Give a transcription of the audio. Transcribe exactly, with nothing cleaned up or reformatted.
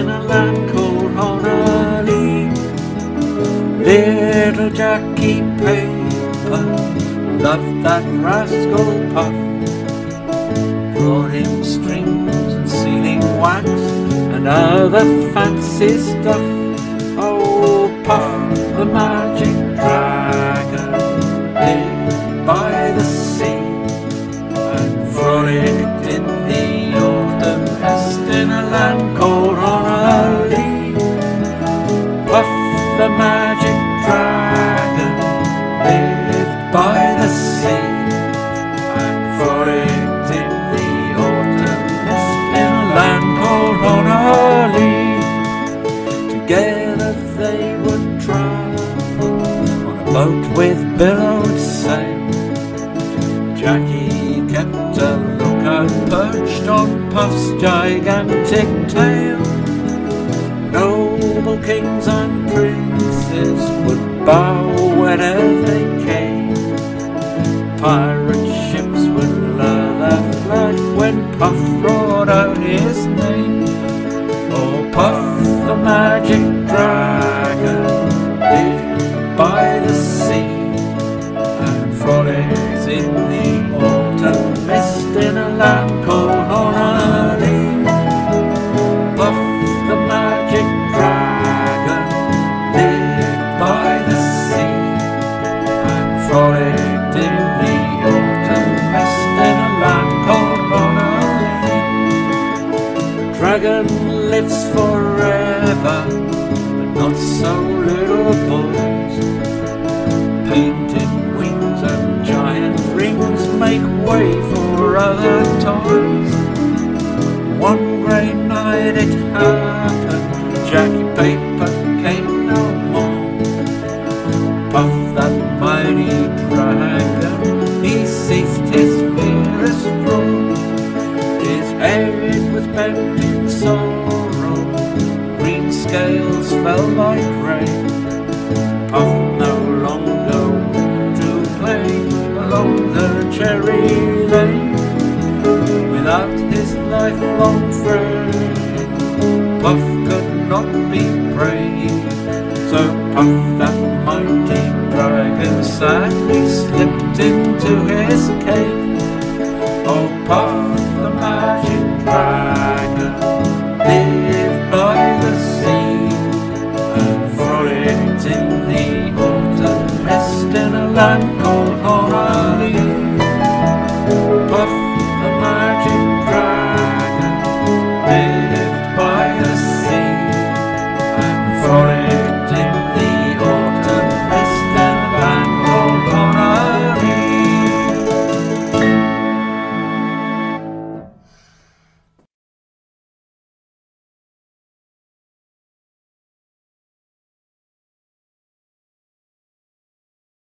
in a land called Honahlee. Little Jackie Paper loved that rascal Puff, brought him strings and sealing wax and other fancy stuff. Oh, Puff the magic dragon lived by the sea and frolicked in the autumn mist in a land called Honahlee. Puff the magic dragon lived by the sea and frolicked in the autumn mist in a land called Honahlee. Together they would travel on a boat with billowed sail. Jackie kept a lookout perched on Puff's gigantic tail. Noble kings and princes would bow whenever they came. Pirate ships would lower their flag when Puff roared out his name. Oh, Puff the magic dragon lived by the sea and frolicked in the autumn mist in a land called Honahlee. Puff the magic dragon lived by the sea and frolicked in the autumn mist in a land called Honahlee. The dragon lives forever, but not so little boys. Painted wings and giant rings make way for other toys. One grey night it happened, Jackie Paper came no more. Puff that mighty dragon, he ceased his fierce roar. His head was bent in sorrow, green scales fell like rain. Puff no longer to play along the cherry lane. Without his lifelong friend, Puff could not be brave. So Puff that mighty dragon sadly slipped into his cave. Oh, Puff